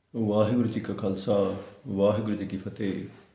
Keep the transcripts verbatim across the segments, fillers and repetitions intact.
ਵਾਹਿਗੁਰੂ ਜੀ ਕਾ ਖਾਲਸਾ ਵਾਹਿਗੁਰੂ ਜੀ ਕੀ ਫਤਿਹ।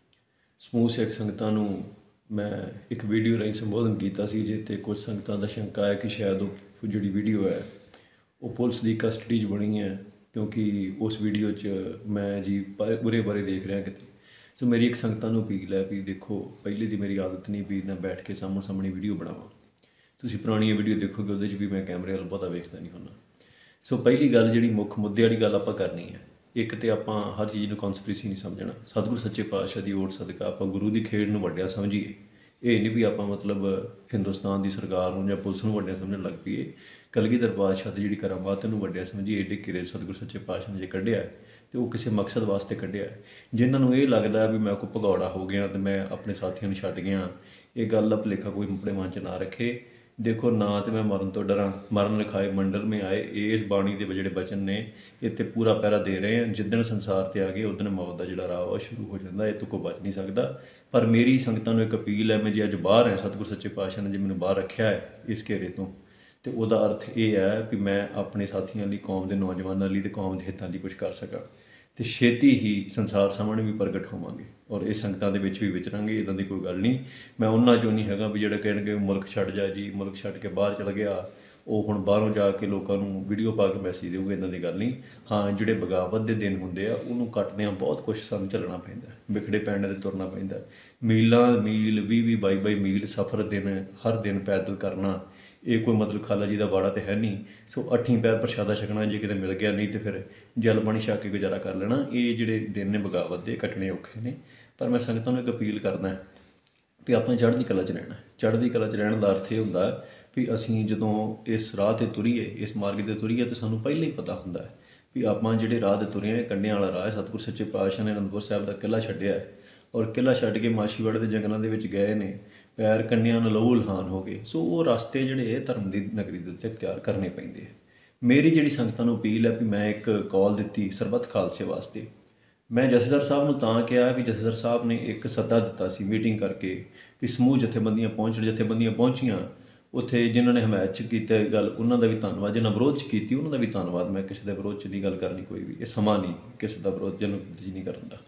ਸਮੂਹ ਸਿੱਖ ਸੰਗਤਾਂ ਨੂੰ ਮੈਂ ਇੱਕ ਵੀਡੀਓ ਰਾਹੀਂ ਸੰਬੋਧਨ ਕੀਤਾ ਸੀ, ਜਿੱਥੇ ਕੁਝ ਸੰਗਤਾਂ ਦਾ ਸ਼ੰਕਾ ਹੈ ਕਿ ਸ਼ਾਇਦ ਉਹ ਜਿਹੜੀ ਵੀਡੀਓ ਹੈ ਉਹ ਪੁਲਿਸ ਦੀ ਕਸਟਡੀ 'ਚ ਬਣੀ ਹੈ, ਕਿਉਂਕਿ ਉਸ ਵੀਡੀਓ 'ਚ ਮੈਂ ਜੀ ਪ- ਬੁਰੇ ਬਾਰੇ ਦੇਖ ਰਿਹਾ ਕਿਤੇ। ਸੋ ਮੇਰੀ ਇੱਕ ਸੰਗਤਾਂ ਨੂੰ ਅਪੀਲ ਹੈ ਵੀ ਦੇਖੋ, ਪਹਿਲੇ ਦੀ ਮੇਰੀ ਆਦਤ ਨਹੀਂ ਵੀ ਨਾ ਬੈਠ ਕੇ ਸਾਹਮਣੇ ਸਾਹਮਣੇ ਵੀਡੀਓ ਬਣਾਵਾਂ। ਤੁਸੀਂ ਪੁਰਾਣੀਆਂ ਵੀਡੀਓ ਦੇਖੋਗੇ, ਉਹਦੇ 'ਚ ਵੀ ਮੈਂ ਕੈਮਰੇ ਵੱਲ ਬਹੁਤਾ ਵੇਖਦਾ ਨਹੀਂ ਹੁੰਦਾ। ਸੋ ਪਹਿਲੀ ਗੱਲ, ਜਿਹੜੀ ਮੁੱਖ ਮੁੱਦੇ ਵਾਲੀ ਗੱਲ ਆਪਾਂ ਕਰਨੀ ਹੈ, ਇੱਕ ਤੇ ਆਪਾਂ ਹਰ ਚੀਜ਼ ਨੂੰ ਕੌਨਸਪੀਰੇਸੀ ਨਹੀਂ ਸਮਝਣਾ। ਸਤਿਗੁਰੂ ਸੱਚੇ ਪਾਤਸ਼ਾਹ ਦੀ ਓਟ ਸਦਕਾ ਆਪਾਂ ਗੁਰੂ ਦੀ ਖੇਡ ਨੂੰ ਵੱਡਿਆ ਸਮਝੀਏ। ਇਹ ਨਹੀਂ ਵੀ ਆਪਾਂ ਮਤਲਬ ਹਿੰਦੁਸਤਾਨ ਦੀ ਸਰਕਾਰ ਨੂੰ ਜਾਂ ਪੁਲਿਸ ਨੂੰ ਵੱਡਿਆ ਸਮਝਣ ਲੱਗ ਪਈਏ। ਕਲਗੀਧਰ ਪਾਤਸ਼ਾਹ ਦੀ ਜਿਹੜੀ ਕਰਾਮਾਤ ਨੂੰ ਵੱਡਿਆ ਸਮਝੀਏ। ਏਡੇ ਕਿਰੇ ਸਤਿਗੁਰੂ ਸੱਚੇ ਪਾਤਸ਼ਾਹ ਨੇ ਜੇ ਕੱਢਿਆ ਹੈ ਤੇ ਉਹ ਕਿਸੇ ਮਕਸਦ ਵਾਸਤੇ ਕੱਢਿਆ ਹੈ। ਜਿਨ੍ਹਾਂ ਨੂੰ ਇਹ ਲੱਗਦਾ ਵੀ ਮੈਂ ਕੋਈ ਭਗੌੜਾ ਹੋ ਗਿਆ ਤੇ ਮੈਂ ਆਪਣੇ ਸਾਥੀਆਂ ਨੂੰ ਛੱਡ ਗਿਆ, ਇਹ ਗੱਲ ਦਾ ਭੁਲੇਖਾ ਕੋਈ ਆਪਣੇ ਮਨ 'ਚ ਨਾ ਰੱਖੇ। ਦੇਖੋ, ਨਾ ਤੇ ਮੈਂ ਮਰਨ ਤੋਂ ਡਰਾਂ, ਮਰਨ ਲਿਖਾਏ ਮੰਡਲ ਮੇ ਆਏ। ਇਸ ਬਾਣੀ ਦੇ ਜਿਹੜੇ ਬਚਨ ਨੇ ਇੱਥੇ ਪੂਰਾ ਪਹਿਰਾ ਦੇ ਰਹੇ ਹਨ। ਜਿੱਦਣ ਸੰਸਾਰ ਤੇ ਆ ਗਏ ਉਦਣ ਮੌਤ ਦਾ ਜਿਹੜਾ ਰਾਹ ਉਹ ਸ਼ੁਰੂ ਹੋ ਜਾਂਦਾ, ਇਹ ਤੋਂ ਕੋਈ ਬਚ ਨਹੀਂ ਸਕਦਾ। ਪਰ ਮੇਰੀ ਸੰਗਤਾਂ ਨੂੰ ਇੱਕ ਅਪੀਲ ਹੈ, ਮੈਂ ਜੇ ਅੱਜ ਬਾਹਰ ਹਾਂ, ਸਤਿਗੁਰੂ ਸੱਚੇ ਪਾਤਸ਼ਾਹ ਨੇ ਜੇ ਮੈਨੂੰ ਬਾਹਰ ਰੱਖਿਆ ਹੈ ਇਸ ਘੇਰੇ ਤੋਂ, ਤੇ ਉਹਦਾ ਅਰਥ ਇਹ ਹੈ ਵੀ ਮੈਂ ਆਪਣੇ ਸਾਥੀਆਂ ਲਈ, ਕੌਮ ਦੇ ਨੌਜਵਾਨਾਂ ਲਈ ਤੇ ਕੌਮ ਦੇ ਹਿੱਤਾਂ ਲਈ ਕੁਝ ਕਰ ਸਕਾਂ। ਤੇ ਛੇਤੀ ਹੀ ਸੰਸਾਰ ਸਾਹਮਣੇ ਵੀ ਪ੍ਰਗਟ ਹੋਵਾਂਗੇ ਔਰ ਇਹ ਸੰਗਤਾਂ ਦੇ ਵਿੱਚ ਵੀ ਵਿਚਰਾਂਗੇ। ਇੱਦਾਂ ਦੀ ਕੋਈ ਗੱਲ ਨਹੀਂ। ਮੈਂ ਉਹਨਾਂ 'ਚੋਂ ਨਹੀਂ ਹੈਗਾ ਵੀ ਜਿਹੜੇ ਕਹਿਣਗੇ ਮੁਲਕ ਛੱਡ ਜਾ ਜੀ, ਮੁਲਕ ਛੱਡ ਕੇ ਬਾਹਰ ਚਲ ਗਿਆ, ਉਹ ਹੁਣ ਬਾਹਰੋਂ ਜਾ ਕੇ ਲੋਕਾਂ ਨੂੰ ਵੀਡੀਓ ਪਾ ਕੇ ਮੈਸੇਜ ਦੇਊਗੇ। ਇੱਦਾਂ ਦੀ ਗੱਲ ਨਹੀਂ। ਹਾਂ, ਜਿਹੜੇ ਬਗਾਵਤ ਦੇ ਦਿਨ ਹੁੰਦੇ ਆ, ਉਹਨੂੰ ਕੱਟਦਿਆਂ ਬਹੁਤ ਕੁਛ ਸਾਨੂੰ ਝੱਲਣਾ ਪੈਂਦਾ, ਵਿਖੜੇ ਪੈਣ 'ਤੇ ਤੁਰਨਾ ਪੈਂਦਾ। ਮੀਲਾਂ ਮੀਲ, ਵੀਹ ਵੀਹ ਬਾਈ ਬਾਈ ਮੀਲ ਸਫ਼ਰ ਦਿਨ, ਹਰ ਦਿਨ ਪੈਦਲ ਕਰਨਾ, ਇਹ ਕੋਈ ਮਤਲਬ ਖਾਲਾ ਜੀ ਦਾ ਵਾੜਾ ਤੇ ਹੈ ਨਹੀਂ। ਸੋ ਅੱਠੀਂ ਪੈਰ ਪ੍ਰਸ਼ਾਦਾ ਛਕਣਾ ਜੇ ਕਿਤੇ ਮਿਲ ਗਿਆ, ਨਹੀਂ ਤੇ ਫਿਰ ਜਲ ਪਾਣੀ ਛਕ ਕੇ ਗੁਜ਼ਾਰਾ ਕਰ ਲੈਣਾ। ਇਹ ਜਿਹੜੇ ਦਿਨ ਨੇ ਬਗਾਵਤ ਦੇ, ਕੱਟਣੇ ਔਖੇ ਨੇ। ਪਰ ਮੈਂ ਸੰਗਤਾਂ ਨੂੰ ਇੱਕ ਅਪੀਲ ਕਰਦਾ ਵੀ ਆਪਾਂ ਚੜ੍ਹਦੀ ਕਲਾ 'ਚ ਰਹਿਣਾ। ਚੜ੍ਹਦੀ ਕਲਾ 'ਚ ਰਹਿਣ ਦਾ ਅਰਥ ਇਹ ਹੁੰਦਾ ਵੀ ਅਸੀਂ ਜਦੋਂ ਇਸ ਰਾਹ 'ਤੇ ਤੁਰੀਏ, ਇਸ ਮਾਰਗ 'ਤੇ ਤੁਰੀਏ, ਤਾਂ ਸਾਨੂੰ ਪਹਿਲਾਂ ਹੀ ਪਤਾ ਹੁੰਦਾ ਹੈ ਵੀ ਆਪਾਂ ਜਿਹੜੇ ਰਾਹ 'ਤੇ ਤੁਰੇ ਹਾਂ, ਇਹ ਕੰਢਿਆਂ ਵਾਲਾ ਰਾਹ ਹੈ। ਸਤਿਗੁਰੂ ਸੱਚੇ ਪਾਤਸ਼ਾਹ ਨੇ ਅਨੰਦਪੁਰ ਸਾਹਿਬ ਦਾ ਕਿਲ੍ਹਾ ਛੱਡਿਆ ਹੈ ਔਰ ਕਿਲ੍ਹਾ ਛੱਡ ਕੇ ਮਾਛੀਵਾੜੇ ਦੇ ਜੰਗਲਾਂ ਦੇ ਵਿੱਚ ਗਏ ਨੇ, ਪੈਰ ਕੰਨਿਆਂ ਨਾਲ ਲਹੂ ਲਹਾਨ ਹੋ ਗਏ। ਸੋ ਉਹ ਰਸਤੇ ਜਿਹੜੇ ਇਹ ਧਰਮ ਦੀ ਨਗਰੀ ਦੇ ਉੱਤੇ ਅਖਤਿਆਰ ਕਰਨੇ ਪੈਂਦੇ ਆ। ਮੇਰੀ ਜਿਹੜੀ ਸੰਗਤਾਂ ਨੂੰ ਅਪੀਲ ਹੈ ਵੀ ਮੈਂ ਇੱਕ ਕਾਲ ਦਿੱਤੀ ਸਰਬੱਤ ਖਾਲਸੇ ਵਾਸਤੇ। ਮੈਂ ਜਥੇਦਾਰ ਸਾਹਿਬ ਨੂੰ ਤਾਂ ਕਿਹਾ ਵੀ ਜਥੇਦਾਰ ਸਾਹਿਬ ਨੇ ਇੱਕ ਸੱਦਾ ਦਿੱਤਾ ਸੀ ਮੀਟਿੰਗ ਕਰਕੇ ਵੀ ਸਮੂਹ ਜਥੇਬੰਦੀਆਂ ਪਹੁੰਚਣ। ਜਥੇਬੰਦੀਆਂ ਪਹੁੰਚੀਆਂ ਉੱਥੇ, ਜਿਨ੍ਹਾਂ ਨੇ ਹਮਾਇਤ 'ਚ ਕੀਤਾ ਇਹ ਗੱਲ, ਉਹਨਾਂ ਦਾ ਵੀ ਧੰਨਵਾਦ। ਜਿਹਨਾਂ ਵਿਰੋਧ 'ਚ ਕੀਤੀ ਉਹਨਾਂ ਦਾ ਵੀ ਧੰਨਵਾਦ। ਮੈਂ ਕਿਸੇ ਦੇ ਵਿਰੋਧ 'ਚ ਨਹੀਂ ਗੱਲ ਕਰਨੀ ਕੋਈ ਵੀ, ਇਹ ਸਮਾਂ ਨਹੀਂ ਕਿਸੇ ਦਾ ਵਿਰੋਧ ਜਨ ਨਹੀਂ ਕਰਨ ਦਾ।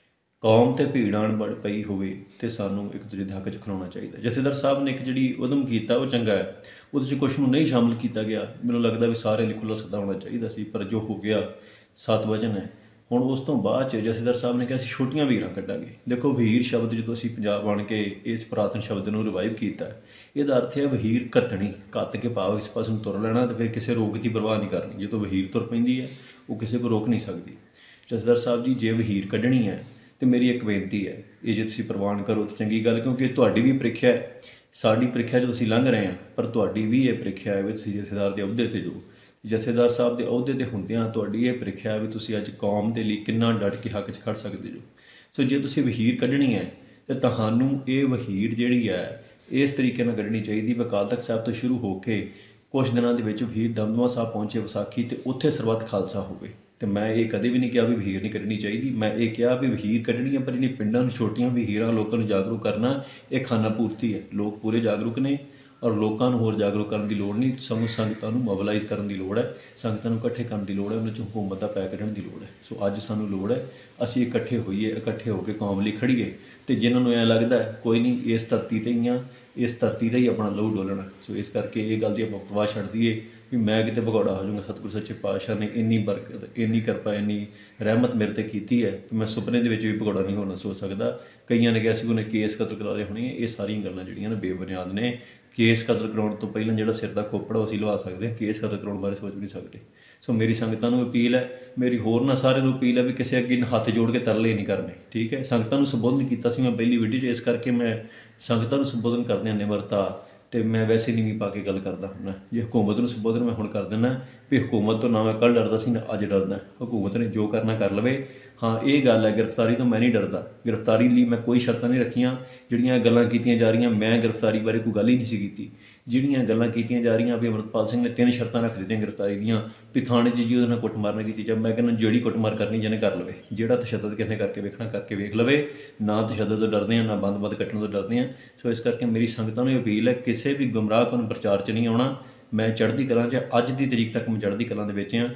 ਕੌਮ ਤੇ ਭੀੜ ਆਣ ਬੜ ਪਈ ਹੋਵੇ ਤੇ ਸਾਨੂੰ ਇੱਕ ਦੂਜੇ ਦੇ ਹੱਕ 'ਚ ਖਲੋਣਾ ਚਾਹੀਦਾ। ਜਥੇਦਾਰ ਸਾਹਿਬ ਨੇ ਇੱਕ ਜਿਹੜੀ ਉਦਮ ਕੀਤਾ ਉਹ ਚੰਗਾ ਹੈ, ਉਹਦੇ 'ਚ ਕੁਛ ਨੂੰ ਨਹੀਂ ਸ਼ਾਮਲ ਕੀਤਾ ਗਿਆ। ਮੈਨੂੰ ਲੱਗਦਾ ਵੀ ਸਾਰੇ ਲਈ ਖੁੱਲ੍ਹਾ ਸੱਦਾ ਹੋਣਾ ਚਾਹੀਦਾ ਸੀ, ਪਰ ਜੋ ਹੋ ਗਿਆ ਸੱਤ ਵਚਨ ਹੈ। ਹੁਣ ਉਸ ਤੋਂ ਬਾਅਦ 'ਚ ਜਥੇਦਾਰ ਸਾਹਿਬ ਨੇ ਕਿਹਾ ਅਸੀਂ ਛੋਟੀਆਂ ਵੀਰਾਂ ਕੱਢਾਂਗੇ। ਦੇਖੋ, ਵਹੀਰ ਸ਼ਬਦ ਜਦੋਂ ਅਸੀਂ ਪੰਜਾਬ ਬਣ ਕੇ ਇਸ ਪੁਰਾਤਨ ਸ਼ਬਦ ਨੂੰ ਰਿਵਾਈਵ ਕੀਤਾ, ਇਹਦਾ ਅਰਥ ਹੈ ਵਹੀਰ ਘੱਤਣੀ, ਘੱਤ ਕੇ ਭਾਵ ਇਸ ਪਾਸੇ ਨੂੰ ਤੁਰ ਲੈਣਾ ਤੇ ਫਿਰ ਕਿਸੇ ਰੋਕ ਦੀ ਪਰਵਾਹ ਨਹੀਂ ਕਰਨੀ। ਜਦੋਂ ਵਹੀਰ ਤੁਰ ਪੈਂਦੀ ਹੈ ਉਹ ਕਿਸੇ ਕੋ ਰੋਕ ਨਹੀਂ ਸਕਦੀ। ਜਥੇਦਾਰ ਸਾਹਿਬ ਜੀ, ਜੇ ਵਹੀਰ ਕੱਢਣੀ ਹੈ ਤੇ ਮੇਰੀ ਇੱਕ ਬੇਨਤੀ ਹੈ, ਇਹ ਜੇ ਤੁਸੀਂ ਪ੍ਰਵਾਨ ਕਰੋ ਤਾਂ ਚੰਗੀ ਗੱਲ, ਕਿਉਂਕਿ ਤੁਹਾਡੀ ਵੀ ਪ੍ਰੀਖਿਆ ਹੈ। ਸਾਡੀ ਪ੍ਰੀਖਿਆ 'ਚ ਤੁਸੀਂ ਲੰਘ ਰਹੇ ਹਾਂ, ਪਰ ਤੁਹਾਡੀ ਵੀ ਇਹ ਪ੍ਰੀਖਿਆ ਹੈ ਵੀ ਤੁਸੀਂ ਜਥੇਦਾਰ ਦੇ ਅਹੁਦੇ 'ਤੇ ਜੋ ਜਥੇਦਾਰ ਸਾਹਿਬ ਦੇ ਅਹੁਦੇ 'ਤੇ ਹੁੰਦਿਆਂ ਤੁਹਾਡੀ ਇਹ ਪ੍ਰੀਖਿਆ ਵੀ ਤੁਸੀਂ ਅੱਜ ਕੌਮ ਦੇ ਲਈ ਕਿੰਨਾ ਡਟ ਕੇ ਹੱਕ 'ਚ ਖੜ ਸਕਦੇ ਜੋ। ਸੋ ਜੇ ਤੁਸੀਂ ਵਹੀਰ ਕੱਢਣੀ ਹੈ ਤਾਂ ਤੁਹਾਨੂੰ ਇਹ ਵਹੀਰ ਜਿਹੜੀ ਹੈ ਇਸ ਤਰੀਕੇ ਨਾਲ ਕੱਢਣੀ ਚਾਹੀਦੀ ਵੀ ਅਕਾਲ ਤਖਤ ਸਾਹਿਬ ਤੋਂ ਸ਼ੁਰੂ ਹੋ ਕੇ ਕੁਛ ਦਿਨਾਂ ਦੇ ਵਿੱਚ ਵਹੀਰ ਦਮਦਮਾ ਸਾਹਿਬ ਪਹੁੰਚੇ ਵਿਸਾਖੀ, ਅਤੇ ਉੱਥੇ ਸਰਬੱਤ ਖਾਲਸਾ ਹੋਵੇ। ਤੇ ਮੈਂ ਇਹ ਕਦੇ ਵੀ ਨਹੀਂ ਕਿਹਾ ਵੀ ਵਹੀਰ ਨਹੀਂ ਕੱਢਣੀ ਚਾਹੀਦੀ। ਮੈਂ ਇਹ ਕਿਹਾ ਵੀ ਵਹੀਰ ਕੱਢਣੀ ਹੈ, ਪਰ ਇਹਨੇ ਪਿੰਡਾਂ ਨੂੰ ਛੋਟੀਆਂ ਵਹੀਰਾਂ ਲੋਕਾਂ ਨੂੰ ਜਾਗਰੂਕ ਕਰਨਾ ਇਹ ਖਾਨਾ ਪੂਰਤੀ ਹੈ। ਲੋਕ ਪੂਰੇ ਜਾਗਰੂਕ ਨੇ ਔਰ ਲੋਕਾਂ ਨੂੰ ਹੋਰ ਜਾਗਰੂਕ ਕਰਨ ਦੀ ਲੋੜ ਨਹੀਂ, ਸਗੋਂ ਸੰਗਤਾਂ ਨੂੰ ਮੋਬਿਲਾਈਜ਼ ਕਰਨ ਦੀ ਲੋੜ ਹੈ, ਸੰਗਤਾਂ ਨੂੰ ਇਕੱਠੇ ਕਰਨ ਦੀ ਲੋੜ ਹੈ, ਉਹਨਾਂ 'ਚ ਹਕੂਮਤ ਦਾ ਪੈ ਕੱਢਣ ਦੀ ਲੋੜ ਹੈ। ਸੋ ਅੱਜ ਸਾਨੂੰ ਲੋੜ ਹੈ ਅਸੀਂ ਇਕੱਠੇ ਹੋਈਏ, ਇਕੱਠੇ ਹੋ ਕੇ ਕੌਮ ਲਈ ਖੜੀਏ। ਅਤੇ ਜਿਨ੍ਹਾਂ ਨੂੰ ਐਂ ਲੱਗਦਾ ਕੋਈ ਨਹੀਂ ਇਸ ਧਰਤੀ 'ਤੇ ਹੀ ਹਾਂ, ਇਸ ਧਰਤੀ 'ਤੇ ਹੀ ਆਪਣਾ ਲਹੂ ਡੋਲਣਾ, ਸੋ ਇਸ ਕਰਕੇ ਇਹ ਗੱਲ ਦੀ ਆਪਾਂ ਪਰਵਾਹ ਛੱਡ ਦਈਏ ਵੀ ਮੈਂ ਕਿਤੇ ਭਗੌੜਾ ਹੋ ਜਾਊਂਗਾ। ਸਤਿਗੁਰੂ ਸੱਚੇ ਪਾਤਸ਼ਾਹ ਨੇ ਇੰਨੀ ਬਰਕਤ, ਇੰਨੀ ਕਿਰਪਾ, ਇੰਨੀ ਰਹਿਮਤ ਮੇਰੇ 'ਤੇ ਕੀਤੀ ਹੈ ਕਿ ਮੈਂ ਸੁਪਨੇ ਦੇ ਵਿੱਚ ਵੀ ਭਗੌੜਾ ਨਹੀਂ ਹੋਣਾ ਸੋਚ ਸਕਦਾ। ਕਈਆਂ ਨੇ ਕਿਹਾ ਸੀ ਉਹਨੇ ਕੇਸ ਕਤਲ ਕਰਾਏ ਹੋਣੇ, ਇਹ ਸਾਰੀਆਂ ਗੱਲਾਂ ਜਿਹੜੀਆਂ ਨੇ ਬੇਬੁਨਿਆਦ ਨੇ। ਕੇਸ ਕਤਲ ਕਰਾਉਣ ਤੋਂ ਪਹਿਲਾਂ ਜਿਹੜਾ ਸਿਰ ਦਾ ਖੋਪੜਾ ਅਸੀਂ ਲਵਾ ਸਕਦੇ ਹਾਂ, ਕੇਸ ਕਤਲ ਕਰਾਉਣ ਬਾਰੇ ਸੋਚ ਨਹੀਂ ਸਕਦੇ। ਸੋ ਮੇਰੀ ਸੰਗਤਾਂ ਨੂੰ ਅਪੀਲ ਹੈ, ਮੇਰੀ ਹੋਰ ਨਾ ਸਾਰਿਆਂ ਨੂੰ ਅਪੀਲ ਹੈ ਵੀ ਕਿਸੇ ਅੱਗੇ ਹੱਥ ਜੋੜ ਕੇ ਤਰਲੇ ਨਹੀਂ ਕਰਨੇ, ਠੀਕ ਹੈ। ਸੰਗਤਾਂ ਨੂੰ ਸੰਬੋਧਨ ਕੀਤਾ ਸੀ ਮੈਂ ਪਹਿਲੀ ਵੀਡੀਓ 'ਚ, ਇਸ ਕਰਕੇ ਮੈਂ ਸੰਗਤਾਂ ਨੂੰ ਸੰਬੋਧਨ ਕਰਦਿਆਂ ਨਿਮਰਤਾ ਤੇ ਮੈਂ ਵੈਸੇ ਨੀਵੀਂ ਪਾ ਕੇ ਗੱਲ ਕਰਦਾ ਹੁੰਦਾ। ਜੇ ਹਕੂਮਤ ਨੂੰ ਸੰਬੋਧਨ ਮੈਂ ਹੁਣ ਕਰ ਦਿੰਦਾ ਵੀ ਹਕੂਮਤ ਤੋਂ ਨਾ ਮੈਂ ਕੱਲ੍ਹ ਡਰਦਾ ਸੀ ਨਾ ਅੱਜ ਡਰਦਾ। ਹਕੂਮਤ ਨੇ ਜੋ ਕਰਨਾ ਕਰ ਲਵੇ। ਹਾਂ, ਇਹ ਗੱਲ ਹੈ, ਗ੍ਰਿਫਤਾਰੀ ਤੋਂ ਮੈਂ ਨਹੀਂ ਡਰਦਾ। ਗ੍ਰਿਫਤਾਰੀ ਲਈ ਮੈਂ ਕੋਈ ਸ਼ਰਤਾਂ ਨਹੀਂ ਰੱਖੀਆਂ। ਜਿਹੜੀਆਂ ਗੱਲਾਂ ਕੀਤੀਆਂ ਜਾ ਰਹੀਆਂ, ਮੈਂ ਗ੍ਰਿਫਤਾਰੀ ਬਾਰੇ ਕੋਈ ਗੱਲ ਹੀ ਨਹੀਂ ਸੀ ਕੀਤੀ। ਜਿਹੜੀਆਂ ਗੱਲਾਂ ਕੀਤੀਆਂ ਜਾ ਰਹੀਆਂ ਵੀ ਅੰਮ੍ਰਿਤਪਾਲ ਸਿੰਘ ਨੇ ਤਿੰਨ ਸ਼ਰਤਾਂ ਰੱਖ ਦਿੱਤੀਆਂ ਗ੍ਰਿਫਤਾਰੀ ਦੀਆਂ, ਵੀ ਥਾਣੇ 'ਚ ਜੀ ਉਹਦੇ ਨਾਲ ਕੁੱਟਮਾਰ ਨਾ ਕੀਤੀ ਜਾਵੇ। ਮੈਂ ਕਹਿੰਦਾ ਜਿਹੜੀ ਕੁੱਟਮਾਰ ਕਰਨੀ ਜਿਹਨੇ ਕਰ ਲਵੇ, ਜਿਹੜਾ ਤਸ਼ੱਦਦ ਕਿਸੇ ਨੇ ਕਰਕੇ ਵੇਖਣਾ ਕਰਕੇ ਵੇਖ ਲਵੇ। ਨਾ ਤਸ਼ੱਦਦ ਤੋਂ ਡਰਦੇ ਹਾਂ, ਨਾ ਬੰਦ ਬੰਦ ਕੱਟਣ ਤੋਂ ਡਰਦੇ ਹਾਂ। ਸੋ ਇਸ ਕਰਕੇ ਮੇਰੀ ਸੰਗਤਾਂ ਨੂੰ ਇਹ ਅਪੀਲ ਹੈ, ਕਿਸੇ ਵੀ ਗੁੰਮਰਾਹ ਕਰਨ ਪ੍ਰਚਾਰ 'ਚ ਨਹੀਂ ਆਉਣਾ। ਮੈਂ ਚੜ੍ਹਦੀ ਕਲਾਂ 'ਚ, ਅੱਜ ਦੀ ਤਰੀਕ ਤੱਕ ਮੈਂ ਚੜ੍ਹਦੀ ਕਲਾਂ ਦੇ ਵਿੱਚ ਹਾਂ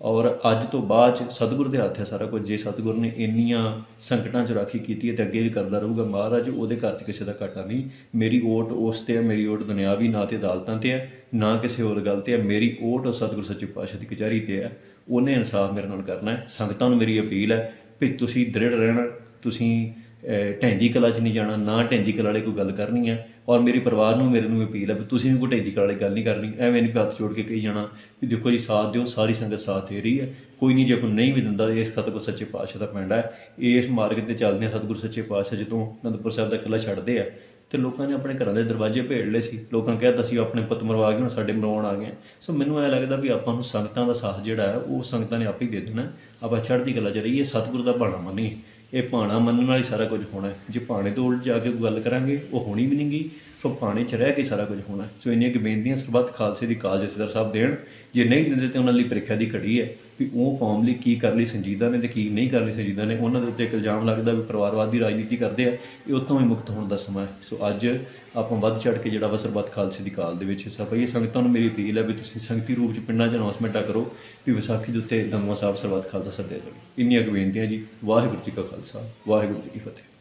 ਔਰ ਅੱਜ ਤੋਂ ਬਾਅਦ 'ਚ ਸਤਿਗੁਰ ਦੇ ਹੱਥ ਹੈ ਸਾਰਾ ਕੁਝ। ਜੇ ਸਤਿਗੁਰ ਨੇ ਇੰਨੀਆਂ ਸੰਕਟਾਂ 'ਚ ਰਾਖੀ ਕੀਤੀ ਹੈ ਤੇ ਅੱਗੇ ਵੀ ਕਰਦਾ ਰਹੂਗਾ ਮਹਾਰਾਜ। ਉਹਦੇ ਘਰ 'ਚ ਕਿਸੇ ਦਾ ਘਾਟਾ ਨਹੀਂ। ਮੇਰੀ ਓਟ ਉਸ ਤੇ ਹੈ, ਮੇਰੀ ਓਟ ਦੁਨਿਆਵੀ ਨਾ ਤੇ ਅਦਾਲਤਾਂ ਤੇ ਹੈ, ਨਾ ਕਿਸੇ ਹੋਰ ਗੱਲ ਤੇ ਹੈ। ਮੇਰੀ ਓਟ ਉਸ ਸਤਿਗੁਰ ਸੱਚੇ ਪਾਤਸ਼ਾਹ ਦੀ ਕਚਹਿਰੀ ਤੇ ਹੈ। ਉਹਨੇ ਇਨਸਾਫ ਮੇਰੇ ਨਾਲ ਕਰਨਾ ਹੈ। ਸੰਗਤਾਂ ਨੂੰ ਮੇਰੀ ਅਪੀਲ ਹੈ ਵੀ ਤੁਸੀਂ ਦ੍ਰਿੜ ਰਹਿਣਾ, ਤੁਸੀਂ ਢੈਂਜੀ ਕਲਾ 'ਚ ਨਹੀਂ ਜਾਣਾ, ਨਾ ਢੈਂਜੀ ਕਲਾ ਵਾਲੇ ਕੋਈ ਗੱਲ ਕਰਨੀ ਹੈ। ਔਰ ਮੇਰੇ ਪਰਿਵਾਰ ਨੂੰ ਮੇਰੇ ਨੂੰ ਅਪੀਲ ਹੈ ਵੀ ਤੁਸੀਂ ਵੀ ਕੋਈ ਢੈਂਜੀ ਕਲਾ ਵਾਲੀ ਗੱਲ ਨਹੀਂ ਕਰਨੀ। ਐਵੇਂ ਨਹੀਂ ਹੱਥ ਜੋੜ ਕੇ ਕਹੀ ਜਾਣਾ ਵੀ ਦੇਖੋ ਜੀ ਸਾਥ ਦਿਓ, ਸਾਰੀ ਸੰਗਤ ਸਾਥ ਦੇ ਰਹੀ ਹੈ। ਕੋਈ ਨਹੀਂ, ਜੇ ਕੋਈ ਨਹੀਂ ਵੀ ਦਿੰਦਾ ਇਸ ਸਤਿਗੁਰ ਸੱਚੇ ਪਾਤਸ਼ਾਹ ਦਾ ਪਿੰਡ ਹੈ। ਇਸ ਮਾਰਗ 'ਤੇ ਚੱਲਦੇ ਆ ਸਤਿਗੁਰ ਸੱਚੇ ਪਾਤਸ਼ਾਹ ਜਦੋਂ ਅਨੰਦਪੁਰ ਸਾਹਿਬ ਦਾ ਕਿਲ੍ਹਾ ਛੱਡਦੇ ਆ ਤੇ ਲੋਕਾਂ ਨੇ ਆਪਣੇ ਘਰਾਂ ਦੇ ਦਰਵਾਜ਼ੇ ਭੇੜ ਲਏ ਸੀ। ਲੋਕਾਂ ਕਹਿਤਾ ਸੀ ਆਪਣੇ ਪੁੱਤ ਮਰਵਾ ਗਏ, ਹੁਣ ਸਾਡੇ ਮਰਵਾਉਣ ਆ ਗਏ। ਸੋ ਮੈਨੂੰ ਐਂ ਲੱਗਦਾ ਵੀ ਆਪਾਂ ਨੂੰ ਸੰਗਤਾਂ ਦਾ ਸਾਥ ਜਿਹੜਾ ਹੈ ਉਹ ਸੰਗਤਾਂ ਨੇ ਆਪੇ ਹੀ ਦੇ ਦੇਣਾ। ਆਪਾਂ ਚੜ੍ਹਦੀ ਕਲਾ 'ਚ ਰਹੀਏ, ਸਤਿਗੁਰ ਦਾ ਭਾਣਾ ਮੰਨੀਏ। ਇਹ ਭਾਣਾ ਮੰਨਣ ਨਾਲ ਹੀ ਸਾਰਾ ਕੁਝ ਹੋਣਾ। ਜੇ ਭਾਣੇ ਤੋਂ ਉਲਟ ਜਾ ਕੇ ਗੱਲ ਕਰਾਂਗੇ ਉਹ ਹੋਣੀ ਵੀ ਨਹੀਂ ਗੀ। ਸੋ ਭਾਣੇ 'ਚ ਰਹਿ ਕੇ ਸਾਰਾ ਕੁਝ ਹੋਣਾ। ਸੋ ਇੰਨੀਆਂ ਕੁ ਬੇਨਤੀਆਂ ਸਰਬੱਤ ਖਾਲਸੇ ਦੀ ਕਾਲ ਜਥੇਦਾਰ ਸਾਹਿਬ ਦੇਣ। ਜੇ ਨਹੀਂ ਦਿੰਦੇ ਤਾਂ ਉਹਨਾਂ ਲਈ ਪ੍ਰੀਖਿਆ ਦੀ ਘੜੀ ਹੈ ਵੀ ਉਹ ਕੌਮ ਲਈ ਕੀ ਕਰਨ ਲਈ ਸੰਜੀਦਾ ਨੇ ਤੇ ਕੀ ਨਹੀਂ ਕਰਨ ਲਈ ਸੰਜੀਦਾ ਨੇ। ਉਹਨਾਂ ਦੇ ਉੱਤੇ ਇੱਕ ਇਲਜ਼ਾਮ ਲੱਗਦਾ ਵੀ ਪਰਿਵਾਰਵਾਦੀ ਰਾਜਨੀਤੀ ਕਰਦੇ ਆ। ਇਹ ਉੱਥੋਂ ਵੀ ਮੁਕਤ ਹੋਣ ਦਾ ਸਮਾਂ ਹੈ। ਸੋ ਅੱਜ ਆਪਾਂ ਵੱਧ ਚੜ੍ਹ ਕੇ ਜਿਹੜਾ ਵਾ ਸਰਬੱਤ ਖਾਲਸੇ ਦੀ ਕਾਲ ਦੇ ਵਿੱਚ ਹਿੱਸਾ ਪਾਈਏ। ਸੰਗਤਾਂ ਨੂੰ ਮੇਰੀ ਅਪੀਲ ਹੈ ਵੀ ਤੁਸੀਂ ਸੰਗਤੀ ਰੂਪ 'ਚ ਪਿੰਡਾਂ 'ਚ ਅਨਾਉਂਸਮੈਂਟਾਂ ਕਰੋ ਵੀ ਵਿਸਾਖੀ ਦੇ ਉੱਤੇ ਦਮਦਮਾ ਸਾਹਿਬ ਸਰਬੱਤ ਖਾਲਸਾ ਸੱਦਿਆ ਜਾਵੇ। ਇੰਨੀਆਂ ਕੁ ਬੇਨਤੀਆਂ ਜੀ। ਵਾਹਿਗੁਰੂ ਜੀ ਕਾ ਖਾਲਸਾ, ਵਾਹਿਗੁਰੂ ਜੀ ਕੀ ਫਤਿਹ।